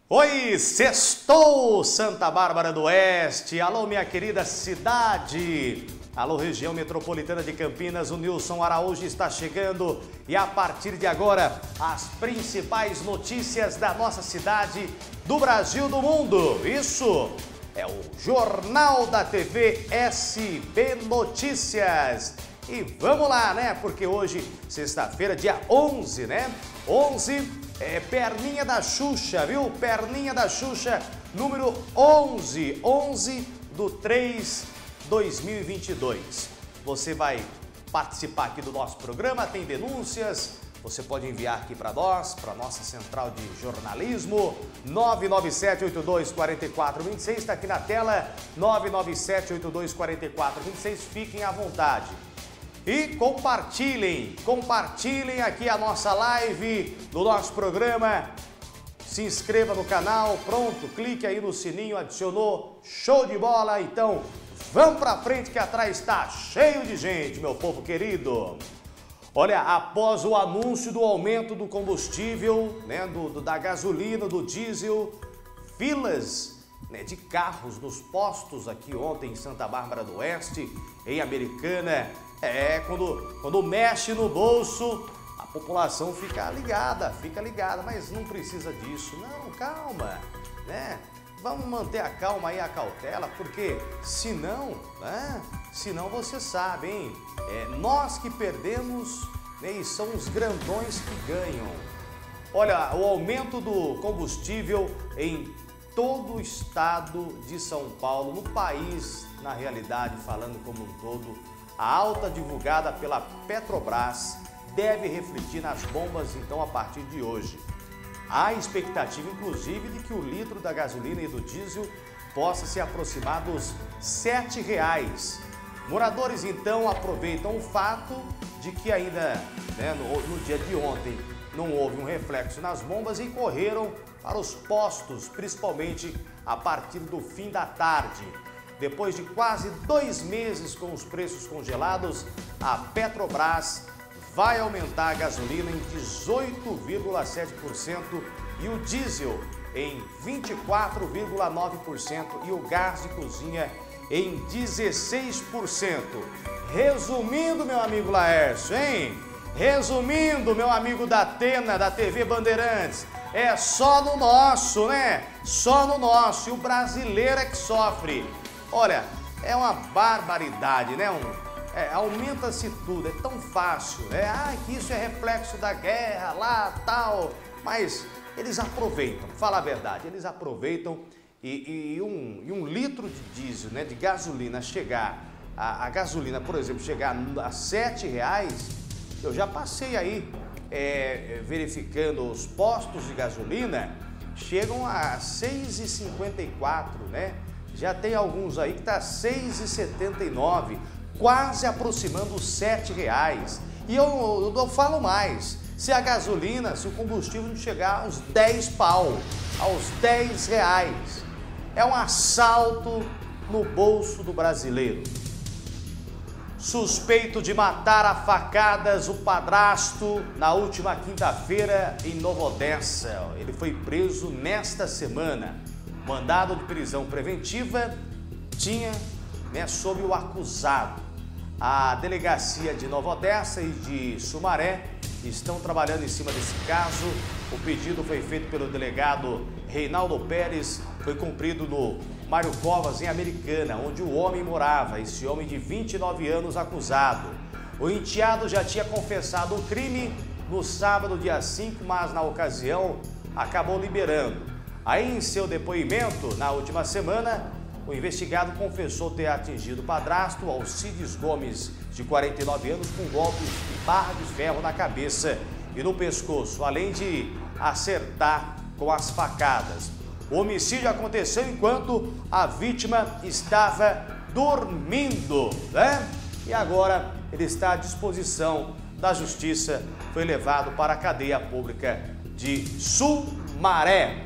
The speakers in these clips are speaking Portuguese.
Oi, sextou Santa Bárbara do Oeste, alô minha querida cidade, alô região metropolitana de Campinas, o Nilson Araújo está chegando e a partir de agora as principais notícias da nossa cidade, do Brasil, do mundo, isso é o Jornal da TV SB Notícias. E vamos lá, né, porque hoje, sexta-feira, dia 11, né, 11... perninha da Xuxa, viu? Perninha da Xuxa, número 11 do 3/2022. Você vai participar aqui do nosso programa, tem denúncias, você pode enviar aqui para nós, para nossa central de jornalismo, 997-82-4426, está aqui na tela, 997-82-4426, fiquem à vontade. E compartilhem aqui a nossa live do nosso programa, se inscreva no canal, pronto, clique aí no sininho, adicionou, show de bola, então vamos pra frente que atrás está cheio de gente, meu povo querido. Olha, após o anúncio do aumento do combustível, né, da gasolina, do diesel, filas de carros nos postos aqui ontem em Santa Bárbara do Oeste, em Americana. Quando mexe no bolso, a população fica ligada, mas não precisa disso. Não, calma, né? Vamos manter a calma aí, a cautela, porque senão, né? Senão você sabe, hein? Nós que perdemos, né, e são os grandões que ganham. Olha, o aumento do combustível em todo o estado de São Paulo, no país, na realidade, falando como um todo, a alta divulgada pela Petrobras deve refletir nas bombas, então, a partir de hoje. Há expectativa, inclusive, de que o litro da gasolina e do diesel possa se aproximar dos R$ 7,00. Moradores, então, aproveitam o fato de que ainda, né, no dia de ontem, não houve um reflexo nas bombas e correram para os postos, principalmente a partir do fim da tarde. Depois de quase 2 meses com os preços congelados, a Petrobras vai aumentar a gasolina em 18,7% e o diesel em 24,9% e o gás de cozinha em 16%. Resumindo, meu amigo Laércio, hein? Resumindo, meu amigo da Atena, da TV Bandeirantes, é só no nosso, né? Só no nosso, e o brasileiro é que sofre. Olha, é uma barbaridade, né? Aumenta-se tudo, é tão fácil, né? Que isso é reflexo da guerra lá, tal, mas eles aproveitam, fala a verdade, eles aproveitam e um litro de diesel, né, de gasolina chegar, a gasolina, por exemplo, chegar a R$ 7,00, eu já passei aí verificando os postos de gasolina, chegam a R$ 6,54, né? Já tem alguns aí que está R$ 6,79, quase aproximando os R$ 7,00. E eu falo mais, se a gasolina, se o combustível não chegar aos 10 pau, aos R$ 10,00, é um assalto no bolso do brasileiro. Suspeito de matar a facadas o padrasto na última quinta-feira em Nova Odessa. Ele foi preso nesta semana. Mandado de prisão preventiva tinha, né, sob o acusado. A delegacia de Nova Odessa e de Sumaré estão trabalhando em cima desse caso. O pedido foi feito pelo delegado Reinaldo Pérez, foi cumprido no Mário Covas, em Americana, onde o homem morava, esse homem de 29 anos acusado. O enteado já tinha confessado o crime no sábado, dia 5, mas na ocasião acabou liberando. Aí, em seu depoimento, na última semana, o investigado confessou ter atingido o padrasto, Alcides Gomes, de 49 anos, com golpes de barra de ferro na cabeça e no pescoço, além de acertar com as facadas. O homicídio aconteceu enquanto a vítima estava dormindo, né? E agora ele está à disposição da justiça, foi levado para a cadeia pública de Sumaré.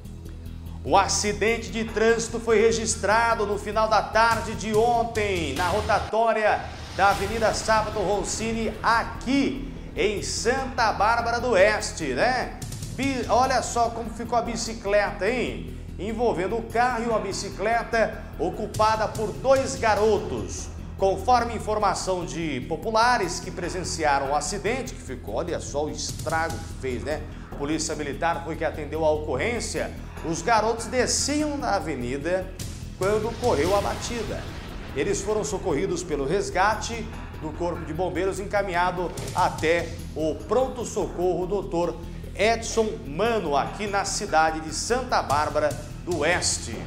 O acidente de trânsito foi registrado no final da tarde de ontem, na rotatória da Avenida Sábato Roncini, aqui em Santa Bárbara do Oeste, né? Olha só como ficou a bicicleta, hein? Envolvendo o carro e uma bicicleta ocupada por 2 garotos. Conforme informação de populares que presenciaram o acidente, que ficou, olha só o estrago que fez, né? Polícia Militar foi que atendeu a ocorrência. Os garotos desciam da avenida quando ocorreu a batida. Eles foram socorridos pelo resgate do Corpo de Bombeiros, encaminhado até o pronto-socorro Dr. Edson Mano, aqui na cidade de Santa Bárbara do Oeste.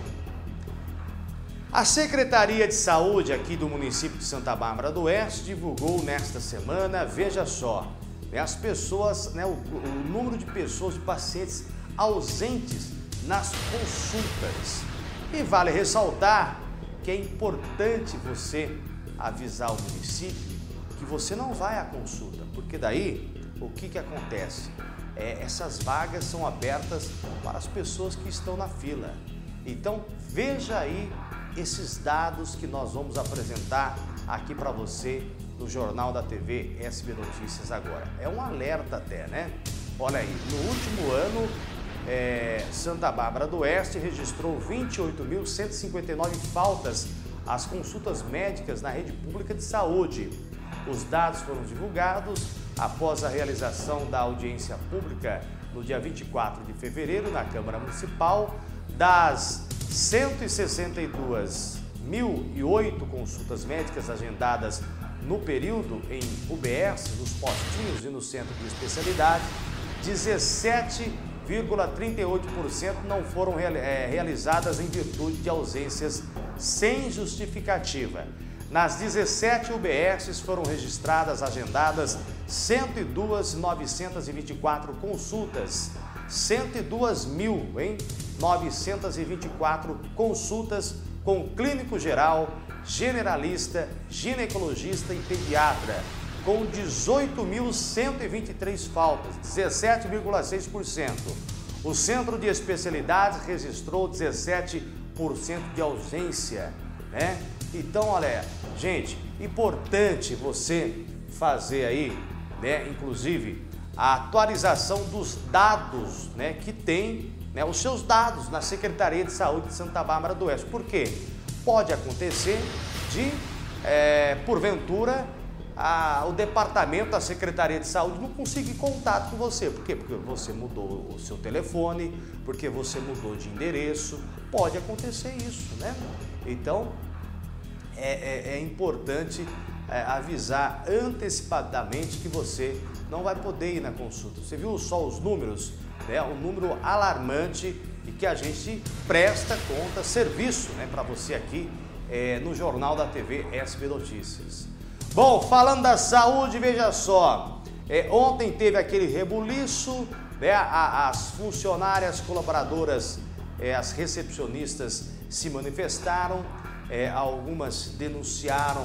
A Secretaria de Saúde aqui do município de Santa Bárbara do Oeste divulgou nesta semana, veja só, as pessoas, o número de pessoas, de pacientes ausentes nas consultas. E vale ressaltar que é importante você avisar o município que você não vai à consulta, porque daí o que acontece? Essas vagas são abertas para as pessoas que estão na fila. Então veja aí esses dados que nós vamos apresentar aqui para você no Jornal da TV SB Notícias agora. É um alerta até, né? Olha aí, no último ano, Santa Bárbara do Oeste registrou 28.159 faltas às consultas médicas na rede pública de saúde. Os dados foram divulgados após a realização da audiência pública no dia 24 de fevereiro na Câmara Municipal. Das 162.008 consultas médicas agendadas no período em UBS, nos postinhos e no centro de especialidade, 17,38% não foram realizadas em virtude de ausências sem justificativa. Nas 17 UBSs foram registradas, agendadas 102.924 consultas, 102.924 consultas com clínico geral, generalista, ginecologista e pediatra, com 18.123 faltas, 17,6%. O centro de especialidades registrou 17% de ausência, né? Então, olha, gente, importante você fazer aí, né, inclusive, a atualização dos dados, né, que tem, né, os seus dados na Secretaria de Saúde de Santa Bárbara do Oeste. Por quê? Pode acontecer de, porventura, o departamento da Secretaria de Saúde não conseguir contato com você. Por quê? Porque você mudou o seu telefone, porque você mudou de endereço. Pode acontecer isso, né? Então, é importante avisar antecipadamente que você não vai poder ir na consulta. Você viu só os números, né? Um número alarmante e que a gente presta conta, serviço, né, para você aqui no Jornal da TV SB Notícias. Bom, falando da saúde, veja só, ontem teve aquele rebuliço, né? As funcionárias colaboradoras, as recepcionistas se manifestaram, algumas denunciaram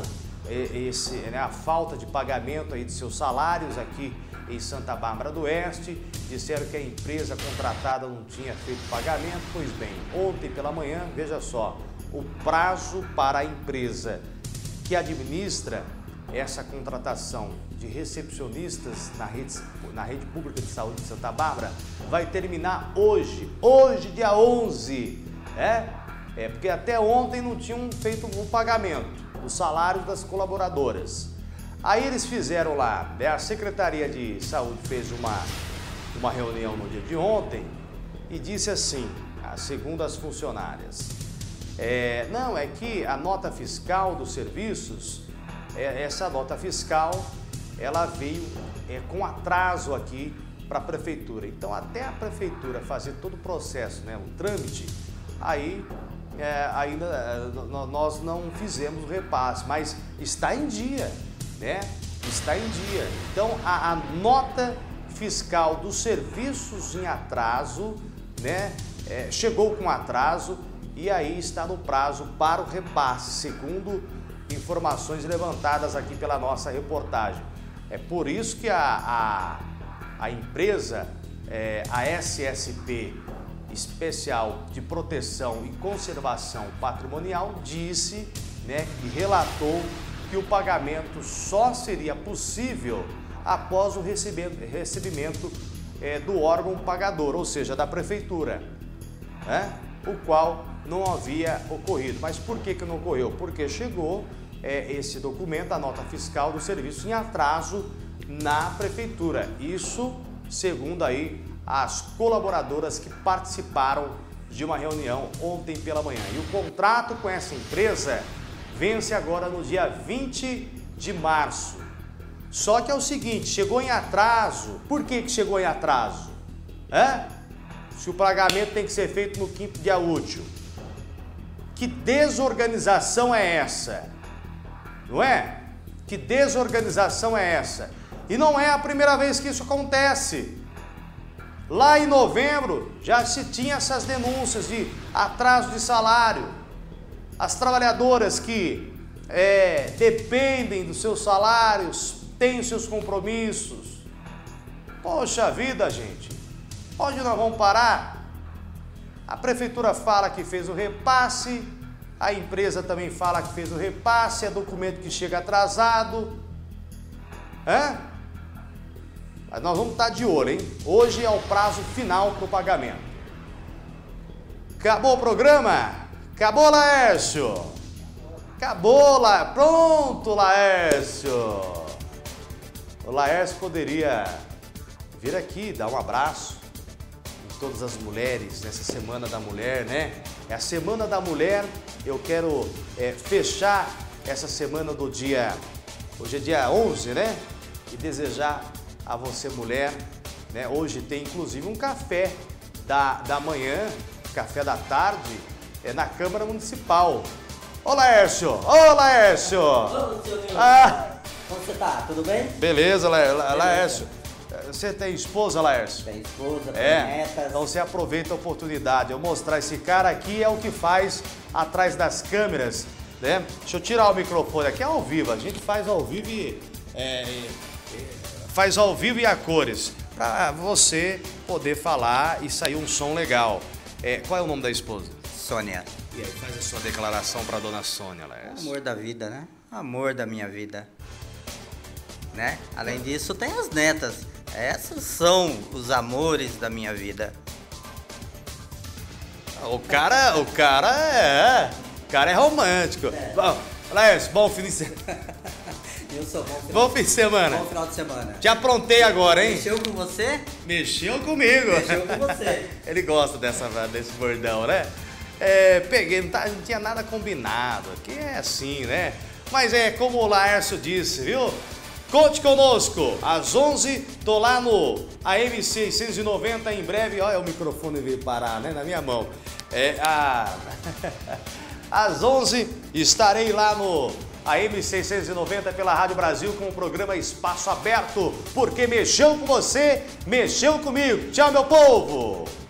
a falta de pagamento aí de seus salários aqui em Santa Bárbara do Oeste, disseram que a empresa contratada não tinha feito pagamento. Pois bem, ontem pela manhã, veja só, o prazo para a empresa que administra essa contratação de recepcionistas na rede pública de saúde de Santa Bárbara vai terminar hoje, dia 11, porque até ontem não tinham feito o pagamento dos salários das colaboradoras. Aí eles fizeram lá, a Secretaria de Saúde fez uma reunião no dia de ontem e disse assim, segundo as funcionárias, não, é que a nota fiscal dos serviços, essa nota fiscal, ela veio com atraso aqui para a prefeitura. Então, até a prefeitura fazer todo o processo, né, o trâmite, aí ainda nós não fizemos o repasse, mas está em dia, né? Está em dia. Então, a nota fiscal dos serviços em atraso, né, chegou com atraso e aí está no prazo para o repasse, segundo informações levantadas aqui pela nossa reportagem. É por isso que a empresa, a SSP Especial de Proteção e Conservação Patrimonial, disse, né, e relatou que o pagamento só seria possível após o recebimento do órgão pagador, ou seja, da prefeitura, né? O qual não havia ocorrido. Mas por que não ocorreu? Porque chegou esse documento, a nota fiscal do serviço, em atraso na prefeitura. Isso segundo aí as colaboradoras que participaram de uma reunião ontem pela manhã. E o contrato com essa empresa vence agora no dia 20 de março. Só que é o seguinte, chegou em atraso. Por que chegou em atraso? Se o pagamento tem que ser feito no 5º dia útil. Que desorganização é essa? Não é? Que desorganização é essa? E não é a primeira vez que isso acontece. Lá em novembro já se tinha essas denúncias de atraso de salário. As trabalhadoras que dependem dos seus salários, têm os seus compromissos. Poxa vida, gente. Onde nós vamos parar? A prefeitura fala que fez o repasse, a empresa também fala que fez o repasse, é documento que chega atrasado. Mas nós vamos estar de olho, hein? Hoje é o prazo final para o pagamento. Acabou o programa? Acabou, Laércio? Acabou, Pronto, Laércio. O Laércio poderia vir aqui, dar um abraço em todas as mulheres nessa Semana da Mulher, né? É a Semana da Mulher. Eu quero fechar essa semana do dia... Hoje é dia 11, né? E desejar a você, mulher, né? Hoje tem inclusive um café da manhã, café da tarde, na Câmara Municipal. Ô, Laércio! Ô, Laércio! Ô, seu Nilson. Como você tá? Tudo bem? Beleza, Laércio. Você tem esposa, Laércio? Tem esposa, tem netas. Então você aproveita a oportunidade. Eu mostrar esse cara aqui é o que faz atrás das câmeras, né? Deixa eu tirar o microfone aqui, é ao vivo. A gente faz ao vivo e a cores, para você poder falar e sair um som legal. Qual é o nome da esposa? Sônia. E aí, faz a sua declaração para a dona Sônia, Laércio. Amor da vida, né? Amor da minha vida. Né? Além disso, tem as netas. Essas são os amores da minha vida. O cara é romântico. Bom, Laércio, bom fim de semana. Eu sou bom fim de semana. Bom final de semana. Te aprontei agora, hein? Mexeu com você? Mexeu comigo. Mexeu com você. Ele gosta desse bordão, né? Peguei, não tinha nada combinado. Aqui é assim, né? Mas como o Laércio disse, viu? Conte conosco. Às 11, tô lá no AM 690 em breve. Olha, o microfone veio parar, né? Na minha mão. Às 11, estarei lá no AM 690 pela Rádio Brasil com o programa Espaço Aberto, porque mexeu com você, mexeu comigo. Tchau, meu povo!